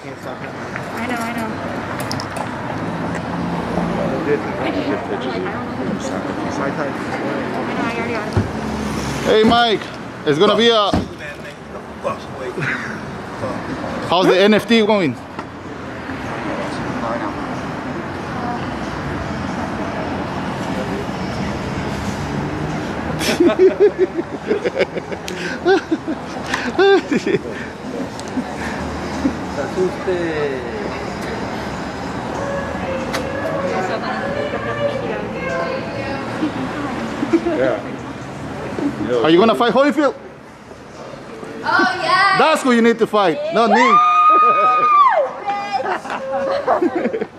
can't stop him. I know. Mike Tyson. Hey Mike, it's gonna be a. How's the NFT going? Yeah. Are you gonna fight Holyfield? Oh yeah. That's who you need to fight, not me.